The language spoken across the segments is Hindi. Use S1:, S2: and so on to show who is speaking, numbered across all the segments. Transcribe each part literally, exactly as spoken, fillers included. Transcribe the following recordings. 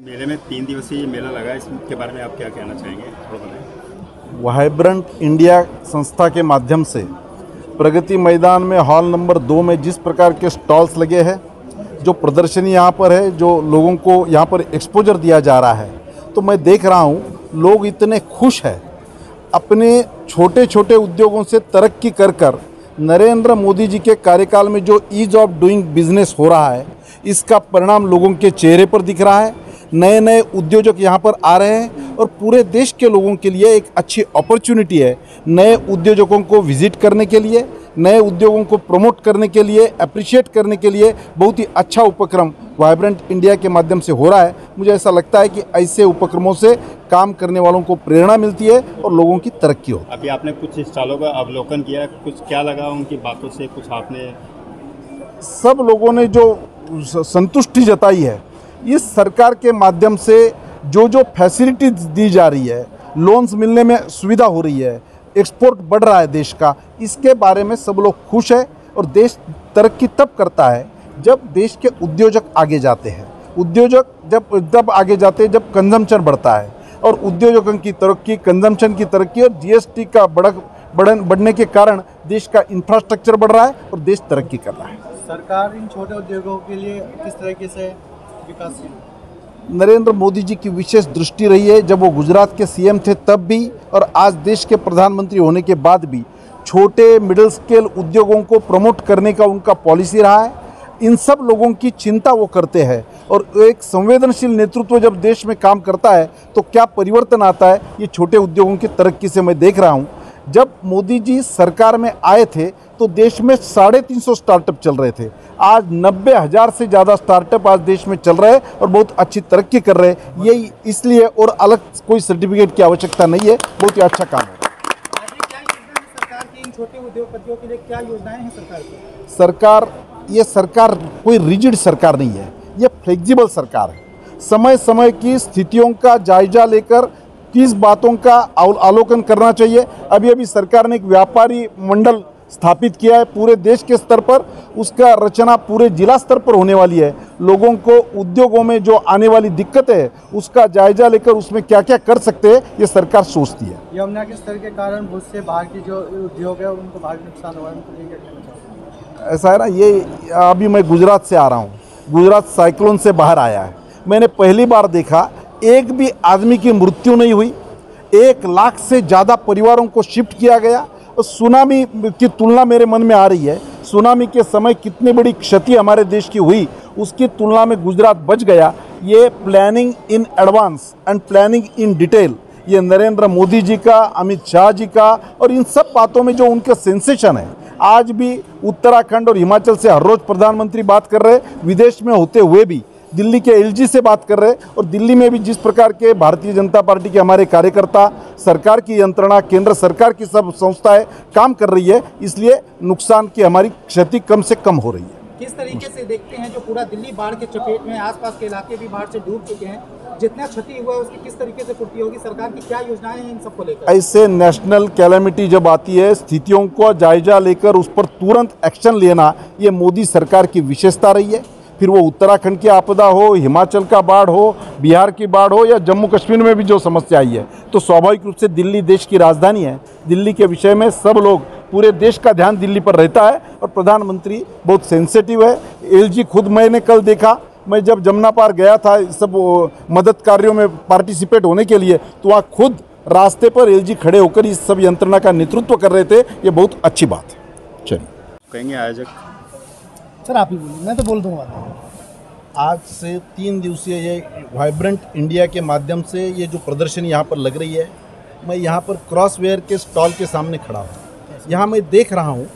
S1: मेले में तीन दिवसीय ये मेला लगा है, इसके बारे में आप क्या कहना चाहेंगे, थोड़ा बताएं।
S2: वाइब्रेंट इंडिया संस्था के माध्यम से प्रगति मैदान में हॉल नंबर दो में जिस प्रकार के स्टॉल्स लगे हैं, जो प्रदर्शनी यहाँ पर है, जो लोगों को यहाँ पर एक्सपोजर दिया जा रहा है, तो मैं देख रहा हूँ लोग इतने खुश हैं। अपने छोटे छोटे उद्योगों से तरक्की कर कर नरेंद्र मोदी जी के कार्यकाल में जो ईज ऑफ डूइंग बिजनेस हो रहा है, इसका परिणाम लोगों के चेहरे पर दिख रहा है। नए नए उद्योजक यहाँ पर आ रहे हैं और पूरे देश के लोगों के लिए एक अच्छी अपॉर्चुनिटी है नए उद्योजकों को विजिट करने के लिए, नए उद्योगों को प्रमोट करने के लिए, अप्रिशिएट करने के लिए बहुत ही अच्छा उपक्रम वाइब्रेंट इंडिया के माध्यम से हो रहा है। मुझे ऐसा लगता है कि ऐसे उपक्रमों से काम करने वालों को प्रेरणा मिलती है और लोगों की तरक्की हो।
S1: अभी आपने कुछ स्टॉलों का अवलोकन किया, कुछ क्या लगा उनकी बातों से, कुछ आपने?
S2: सब लोगों ने जो संतुष्टि जताई है, इस सरकार के माध्यम से जो जो फैसिलिटीज दी जा रही है, लोन्स मिलने में सुविधा हो रही है, एक्सपोर्ट बढ़ रहा है देश का, इसके बारे में सब लोग खुश है। और देश तरक्की तब करता है जब देश के उद्योजक आगे जाते हैं। उद्योजक जब तब आगे जाते हैं जब कंजम्पशन बढ़ता है, और उद्योजकों की तरक्की, कंजम्पशन की तरक्की और जीएसटी का बढ़ बढ़न बढ़ने के कारण देश का इंफ्रास्ट्रक्चर बढ़ रहा है और देश तरक्की कर रहा है।
S3: सरकार इन छोटे उद्योगों के लिए किस तरीके से विकासशील?
S2: नरेंद्र मोदी जी की विशेष दृष्टि रही है। जब वो गुजरात के सीएम थे तब भी, और आज देश के प्रधानमंत्री होने के बाद भी, छोटे मिडिल स्केल उद्योगों को प्रमोट करने का उनका पॉलिसी रहा है। इन सब लोगों की चिंता वो करते हैं, और एक संवेदनशील नेतृत्व जब देश में काम करता है तो क्या परिवर्तन आता है, ये छोटे उद्योगों की तरक्की से मैं देख रहा हूँ। जब मोदी जी सरकार में आए थे तो देश में साढ़े तीन सौ स्टार्टअप चल रहे थे। आज नब्बे हज़ार से ज़्यादा स्टार्टअप आज देश में चल रहे हैं और बहुत अच्छी तरक्की कर रहे हैं। ये इसलिए और अलग कोई सर्टिफिकेट की आवश्यकता नहीं है, बहुत ही अच्छा काम है।
S3: क्या योजना है सरकार की इन छोटे उद्योगपतियों के लिए? क्या योजनाएं हैं सरकार की?
S2: सरकार ये सरकार कोई रिजिड सरकार नहीं है, ये फ्लेक्सिबल सरकार है। समय समय की स्थितियों का जायजा लेकर किस बातों का अवलोकन करना चाहिए। अभी अभी सरकार ने एक व्यापारी मंडल स्थापित किया है पूरे देश के स्तर पर, उसका रचना पूरे जिला स्तर पर होने वाली है। लोगों को उद्योगों में जो आने वाली दिक्कतें है उसका जायजा लेकर उसमें क्या क्या कर सकते हैं ये सरकार सोचती है।
S3: यमुना के स्तर के कारण बहुत से बाहर की जो उद्योग है उनको भारी नुकसान हुआ है, उनको क्या कहना चाहते हैं?
S2: ऐसा है ना, ये अभी मैं गुजरात से आ रहा हूँ, गुजरात साइक्लोन से बाहर आया है। मैंने पहली बार देखा एक भी आदमी की मृत्यु नहीं हुई, एक लाख से ज़्यादा परिवारों को शिफ्ट किया गया। और सुनामी की तुलना मेरे मन में आ रही है, सुनामी के समय कितनी बड़ी क्षति हमारे देश की हुई, उसकी तुलना में गुजरात बच गया। ये planning in advance and planning in detail, ये नरेंद्र मोदी जी का, अमित शाह जी का, और इन सब बातों में जो उनका सेंसेशन है। आज भी उत्तराखंड और हिमाचल से हर रोज़ प्रधानमंत्री बात कर रहे, विदेश में होते हुए भी दिल्ली के एलजी से बात कर रहे, और दिल्ली में भी जिस प्रकार के भारतीय जनता पार्टी के हमारे कार्यकर्ता, सरकार की यंत्रणा, केंद्र सरकार की सब संस्थाएं काम कर रही है, इसलिए नुकसान की हमारी क्षति कम से कम हो रही है।
S3: किस तरीके से देखते हैं जो पूरा दिल्ली बाढ़ के चपेट में, आसपास के इलाके भी बाढ़ से डूब चुके हैं, जितना क्षति हुआ है उसकी किस तरीके से पूर्ति होगी? सरकार की क्या योजनाएं हैं इन सबको लेकर?
S2: ऐसे नेशनल कैलेमिटी जब आती है, स्थितियों को जायजा लेकर उस पर तुरंत एक्शन लेना, ये मोदी सरकार की विशेषता रही है। फिर वो उत्तराखंड की आपदा हो, हिमाचल का बाढ़ हो, बिहार की बाढ़ हो, या जम्मू कश्मीर में भी जो समस्या आई है, तो स्वाभाविक रूप से दिल्ली देश की राजधानी है। दिल्ली के विषय में सब लोग, पूरे देश का ध्यान दिल्ली पर रहता है, और प्रधानमंत्री बहुत सेंसिटिव है। एलजी खुद मैंने कल देखा, मैं जब जमुना पार गया था सब मदद कार्यों में पार्टिसिपेट होने के लिए, तो वहाँ खुद रास्ते पर एलजी खड़े होकर इस सब यंत्रणा का नेतृत्व कर रहे थे। ये बहुत अच्छी बात है। चलिए,
S1: कहेंगे आयोजक?
S3: सर आप ही बोलिए, मैं तो बोल दूंगा।
S2: आज से तीन दिवसीय ये वाइब्रेंट इंडिया के माध्यम से ये जो प्रदर्शनी यहाँ पर लग रही है, मैं यहाँ पर क्रॉसवेयर के स्टॉल के सामने खड़ा हूँ। यहाँ मैं देख रहा हूँ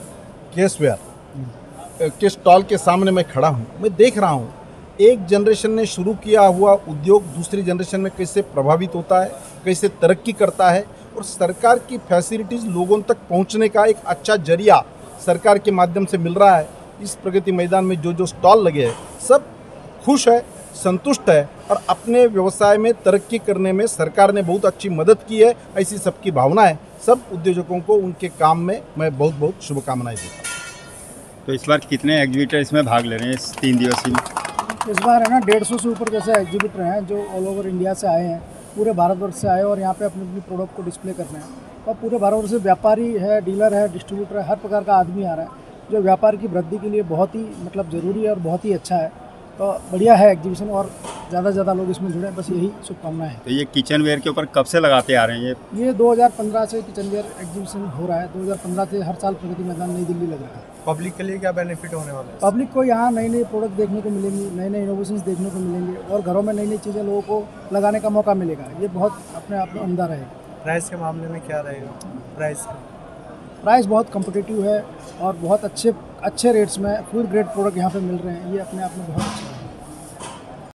S2: केसवेयर के स्टॉल के सामने मैं खड़ा हूँ। मैं देख रहा हूँ एक जनरेशन ने शुरू किया हुआ उद्योग दूसरी जनरेशन में कैसे प्रभावित होता है, कैसे तरक्की करता है, और सरकार की फैसिलिटीज़ लोगों तक पहुँचने का एक अच्छा जरिया सरकार के माध्यम से मिल रहा है। इस प्रगति मैदान में जो जो स्टॉल लगे हैं सब खुश है, संतुष्ट है, और अपने व्यवसाय में तरक्की करने में सरकार ने बहुत अच्छी मदद की है, ऐसी सबकी भावना है। सब उद्योजकों को उनके काम में मैं बहुत बहुत शुभकामनाएं देता हूँ।
S1: तो इस बार कितने एग्जीबिटर इसमें भाग ले रहे हैं इस तीन दिवसीय में?
S4: इस बार है ना डेढ़ सौ से ऊपर जैसे एग्जीबिटर हैं जो ऑल ओवर इंडिया से आए हैं, पूरे भारतवर्ष से आए और यहाँ पे अपने अपनी प्रोडक्ट को डिस्प्ले कर रहे हैं। और पूरे भारतवर्ष से व्यापारी है, डीलर है, डिस्ट्रीब्यूटर है, हर प्रकार का आदमी आ रहा है, जो व्यापार की वृद्धि के लिए बहुत ही मतलब ज़रूरी है और बहुत ही अच्छा है। तो बढ़िया है एग्जीबिशन और ज़्यादा से ज़्यादा लोग इसमें जुड़े, बस यही शुभकामनाएं हैं।
S1: तो ये किचन वेयर के ऊपर कब से लगाते आ रहे हैं ये?
S4: ये दो हज़ार पंद्रह से किचन वेयर एग्जीबिशन हो रहा है। दो हज़ार पंद्रह से हर साल प्रगति मैदान नई दिल्ली लग रहा है।
S5: पब्लिक के लिए क्या बेनिफिट होने वाला है?
S4: पब्लिक को यहाँ नई नई प्रोडक्ट देखने को मिलेंगी, नए नए इनोवेशंस देखने को मिलेंगे और घरों में नई नई चीज़ें लोगों को लगाने का मौका मिलेगा। ये बहुत अपने आप में उम्दा रहेगा।
S5: प्राइस के मामले में क्या रहेगा? प्राइस
S4: प्राइस बहुत कम्पिटिटिव है और बहुत अच्छे अच्छे रेट्स में फूड ग्रेड प्रोडक्ट यहाँ पे मिल रहे हैं। ये अपने आप में बहुत अच्छा है।